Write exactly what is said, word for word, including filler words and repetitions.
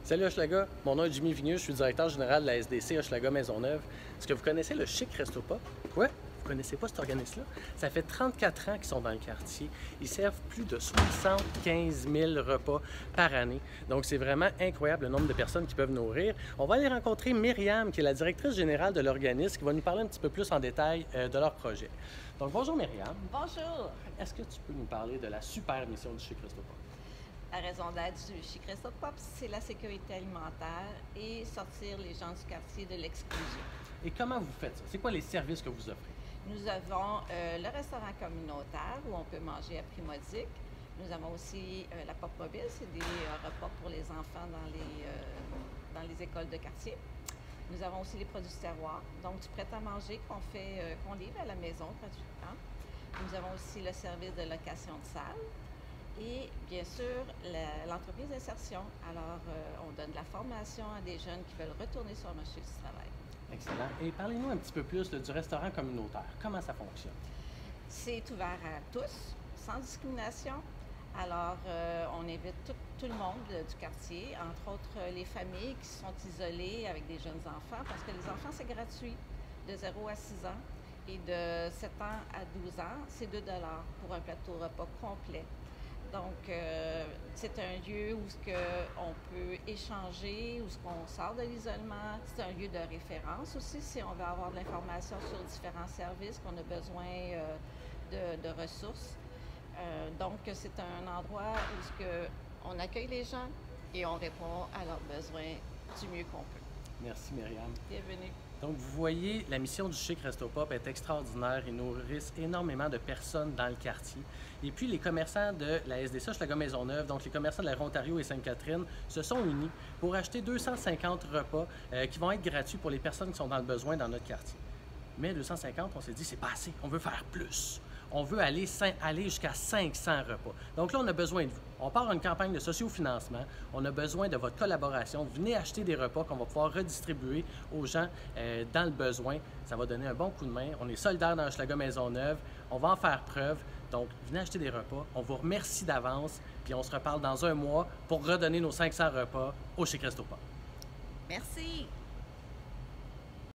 Salut Hochelaga, mon nom est Jimmy Vigneux, je suis directeur général de la S D C Hochelaga Maisonneuve. Est-ce que vous connaissez le Chic Resto Pop? Quoi? Vous connaissez pas cet organisme-là? Ça fait trente-quatre ans qu'ils sont dans le quartier. Ils servent plus de soixante-quinze mille repas par année. Donc c'est vraiment incroyable le nombre de personnes qui peuvent nourrir. On va aller rencontrer Myriam, qui est la directrice générale de l'organisme, qui va nous parler un petit peu plus en détail euh, de leur projet. Donc bonjour Myriam. Bonjour. Est-ce que tu peux nous parler de la super mission du Chic Resto Pop? La raison d'être du Chic Resto Pop, c'est la sécurité alimentaire et sortir les gens du quartier de l'exclusion. Et comment vous faites ça? C'est quoi les services que vous offrez? Nous avons euh, le restaurant communautaire où on peut manger à prix modique. Nous avons aussi euh, la Pop Mobile, c'est des euh, repas pour les enfants dans les, euh, dans les écoles de quartier. Nous avons aussi les produits du terroir, donc du prêt à manger qu'on fait, euh, qu'on livre à la maison gratuitement. Nous avons aussi le service de location de salle. Et bien sûr, l'entreprise d'insertion. Alors, euh, on donne de la formation à des jeunes qui veulent retourner sur le marché du travail. Excellent. Et parlez-nous un petit peu plus là, du restaurant communautaire. Comment ça fonctionne? C'est ouvert à tous, sans discrimination. Alors, euh, on invite tout, tout le monde euh, du quartier, entre autres euh, les familles qui sont isolées avec des jeunes enfants, parce que les enfants, c'est gratuit, de zéro à six ans. Et de sept ans à douze ans, c'est deux dollars pour un plateau repas complet. Donc, euh, c'est un lieu où ce que on peut échanger, où ce qu'on sort de l'isolement. C'est un lieu de référence aussi si on veut avoir de l'information sur différents services, qu'on a besoin euh, de, de ressources. Euh, donc, c'est un endroit où ce que on accueille les gens et on répond à leurs besoins du mieux qu'on peut. Merci Myriam. Bienvenue. Donc, vous voyez, la mission du Chic Resto Pop est extraordinaire. Ils nourrissent énormément de personnes dans le quartier. Et puis, les commerçants de la S D C Hochelaga Maisonneuve, donc les commerçants de la Ontario et Sainte-Catherine, se sont unis pour acheter deux cent cinquante repas euh, qui vont être gratuits pour les personnes qui sont dans le besoin dans notre quartier. Mais deux cent cinquante, on s'est dit, c'est pas assez, on veut faire plus. On veut aller, aller jusqu'à cinq cents repas. Donc là, on a besoin de vous. On part une campagne de sociofinancement. On a besoin de votre collaboration. Venez acheter des repas qu'on va pouvoir redistribuer aux gens euh, dans le besoin. Ça va donner un bon coup de main. On est solidaires dans Hochelaga Maisonneuve. On va en faire preuve. Donc, venez acheter des repas. On vous remercie d'avance. Puis on se reparle dans un mois pour redonner nos cinq cents repas au Chic Resto Pop. Merci.